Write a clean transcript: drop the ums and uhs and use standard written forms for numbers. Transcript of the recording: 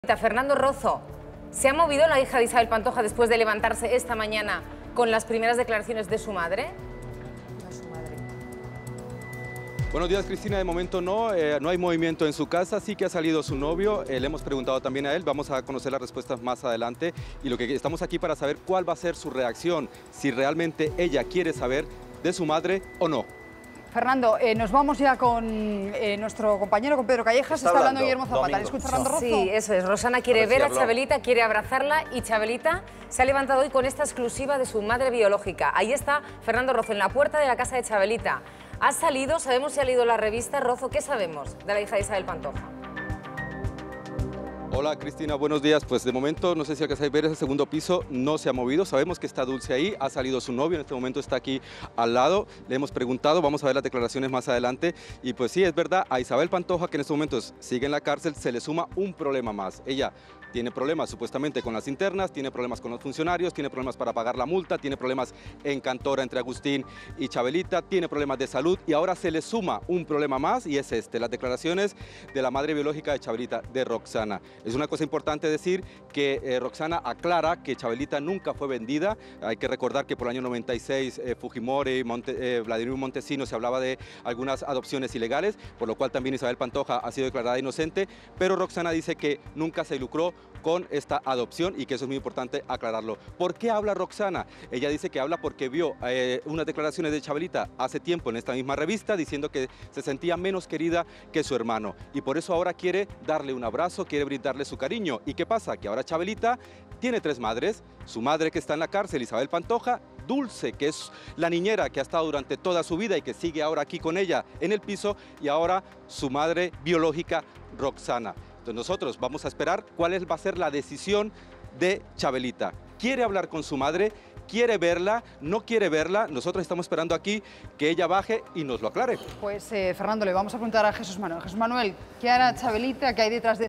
Fernando Rozo, ¿se ha movido la hija de Isabel Pantoja después de levantarse esta mañana con las primeras declaraciones de su madre? No, su madre. Buenos días, Cristina. De momento no hay movimiento en su casa, sí que ha salido su novio, le hemos preguntado también a él, vamos a conocer las respuestas más adelante y lo que estamos aquí para saber cuál va a ser su reacción, si realmente ella quiere saber de su madre o no. Fernando, nos vamos ya con nuestro compañero, con Pedro Callejas. Está hablando Guillermo Zapata. ¿Le escucha Fernando Rozo? Sí, eso es. Rosana quiere ver a Chabelita, quiere abrazarla y Chabelita se ha levantado hoy con esta exclusiva de su madre biológica. Ahí está Fernando Rozo, en la puerta de la casa de Chabelita. Ha salido, sabemos si ha leído la revista. Rozo, ¿qué sabemos de la hija de Isabel Pantoja? Hola Cristina, buenos días. Pues de momento, no sé si alcanzáis a ver, ese segundo piso no se ha movido. Sabemos que está Dulce ahí, ha salido su novio, en este momento está aquí al lado. Le hemos preguntado, vamos a ver las declaraciones más adelante. Y pues sí, es verdad, a Isabel Pantoja, que en estos momentos sigue en la cárcel, se le suma un problema más. Ella tiene problemas supuestamente con las internas, tiene problemas con los funcionarios, tiene problemas para pagar la multa, tiene problemas en Cantora entre Agustín y Chabelita, tiene problemas de salud y ahora se le suma un problema más y es las declaraciones de la madre biológica de Chabelita, de Roxana. Es una cosa importante decir que Roxana aclara que Chabelita nunca fue vendida. Hay que recordar que por el año 96 Fujimori, Vladimir Montesino se hablaba de algunas adopciones ilegales, por lo cual también Isabel Pantoja ha sido declarada inocente, pero Roxana dice que nunca se lucró con esta adopción y que eso es muy importante aclararlo. ¿Por qué habla Roxana? Ella dice que habla porque vio unas declaraciones de Chabelita hace tiempo en esta misma revista diciendo que se sentía menos querida que su hermano y por eso ahora quiere darle un abrazo, quiere brindarle su cariño. ¿Y qué pasa? Que ahora Chabelita tiene tres madres, su madre que está en la cárcel, Isabel Pantoja, Dulce, que es la niñera que ha estado durante toda su vida y que sigue ahora aquí con ella en el piso, y ahora su madre biológica, Roxana. Entonces nosotros vamos a esperar cuál va a ser la decisión de Chabelita. ¿Quiere hablar con su madre? ¿Quiere verla? ¿No quiere verla? Nosotros estamos esperando aquí que ella baje y nos lo aclare. Pues Fernando, le vamos a preguntar a Jesús Manuel. Jesús Manuel, ¿qué hará Chabelita? ¿Qué hay detrás de